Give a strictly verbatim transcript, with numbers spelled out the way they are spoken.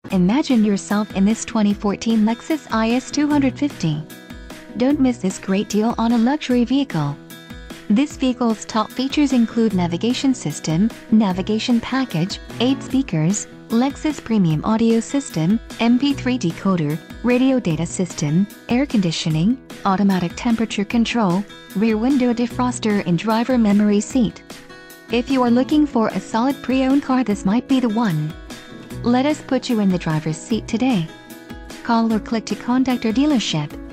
Imagine yourself in this twenty fourteen Lexus I S two fifty. Don't miss this great deal on a luxury vehicle. This vehicle's top features include navigation system, navigation package, eight speakers, Lexus premium audio system, M P three decoder, radio data system, air conditioning, automatic temperature control, rear window defroster and driver memory seat. If you are looking for a solid pre-owned car, this might be the one. Let us put you in the driver's seat today. Call or click to contact our dealership.